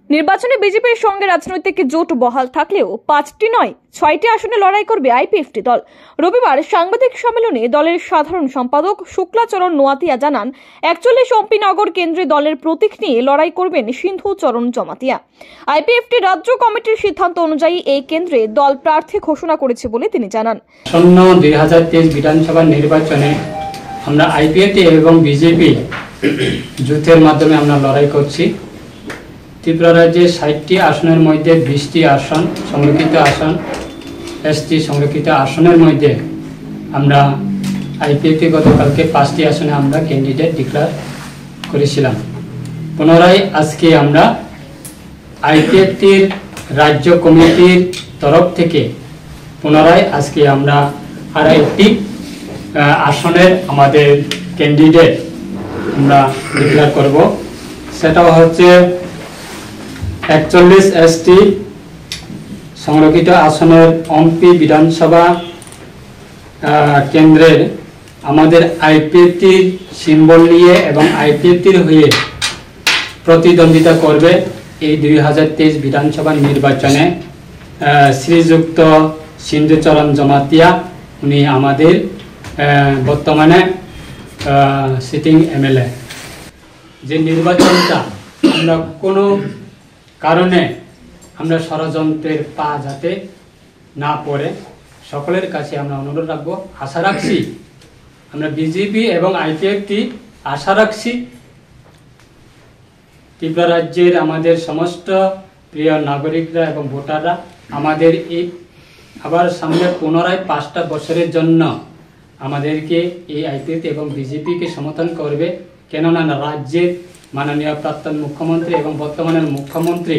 নির্বাচনে বিজেপির সঙ্গে রাজনৈতিক জোট বহাল থাকলেও 5টি নয় 6টি আসনে লড়াই করবে আইপিএফটি দল। রবিবার সাংবাদিক সম্মেলনে দলের সাধারণ সম্পাদক শুক্লাচরণ নোয়াতিয়া জানান, 41 এমপি নগর কেন্দ্রে দলের প্রতীক নিয়ে লড়াই করবেন সিন্ধুচরণ জমাতিয়া। আইপিএফটি রাজ্য কমিটির সিদ্ধান্ত অনুযায়ী এই কেন্দ্রে দল প্রার্থী ঘোষণা করেছে বলে তিনি জানান। 2023 বিধানসভা নির্বাচনে আমরা আইপিএফটি এবং বিজেপি জোটের মাধ্যমে আমরা লড়াই করছি। ত্রিপুরা রাজ্যে 60টি আসনের মধ্যে 20টি আসন সংরক্ষিত আসন, এসটি সংরক্ষিত আসনের মধ্যে আমরা আইপিএফটি গতকালকে 5টি আসনে আমরা ক্যান্ডিডেট ডিক্লেয়ার করেছিলাম। পুনরায় আজকে আমরা আইপিএফটির রাজ্য কমিটির তরফ থেকে পুনরায় আজকে আমরা আর একটি আসনের আমাদের ক্যান্ডিডেট আমরা ডিক্লেয়ার করব। সেটাও হচ্ছে 41 এসটি সংরক্ষিত আসনের এমপি বিধানসভা কেন্দ্রের আমাদের আইপিএফটির সিম্বল নিয়ে এবং আইপিএফটির হয়ে প্রতিদ্বন্দ্বিতা করবে এই 2023 বিধানসভা নির্বাচনে শ্রীযুক্ত সিন্ধুচরণ জমাতিয়া। উনি আমাদের বর্তমানে সিটিং এমএলএ। যে নির্বাচনটা আমরা কোনো কারণে আমরা ষড়যন্ত্রের পা যাতে না পড়ে সকলের কাছে আমরা অনুরোধ রাখবো, আশা রাখছি আমরা বিজেপি এবং আইপিএফটি আশা রাখছি ত্রিপুরা রাজ্যের আমাদের সমস্ত প্রিয় নাগরিকরা এবং ভোটাররা আমাদের এই আবার সামনে পুনরায় 5টা বছরের জন্য আমাদেরকে এই আইপিএফটি এবং বিজেপিকে সমর্থন করবে। কেননা রাজ্যের মাননীয় প্রাক্তন মুখ্যমন্ত্রী এবং বর্তমানের মুখ্যমন্ত্রী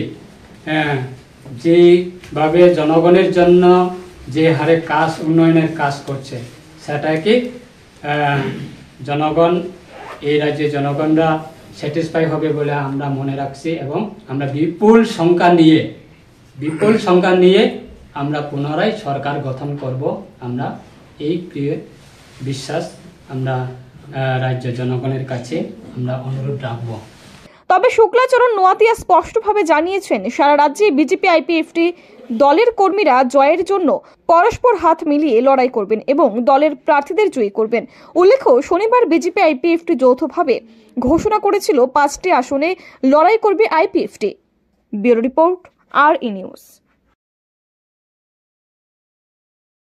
যেভাবে জনগণের জন্য যে হারে কাজ উন্নয়নের কাজ করছে সেটাকে জনগণ এই রাজ্যের জনগণরা স্যাটিসফাই হবে বলে আমরা মনে রাখছি এবং আমরা বিপুল সংখ্যা নিয়ে আমরা পুনরায় সরকার গঠন করব। আমরা এই প্রিয় বিশ্বাস আমরা রাজ্য জনগণের কাছে আমরা অনুরোধ রাখব। তবে শুক্লাচরণ নোয়াতিয়া স্পষ্টভাবে জানিয়েছেন, সারা রাজ্যে বিজেপি আইপিএফটি দলের কর্মীরা জয়ের জন্য পরস্পর হাত মিলিয়ে লড়াই করবেন এবং দলের প্রার্থীদের জয়ী করবেন। উল্লেখ্য, শনিবার বিজেপি আইপিএফটি যৌথভাবে ঘোষণা করেছিল 5টি আসনে লড়াই করবে IPFT. Bureau report, RE news.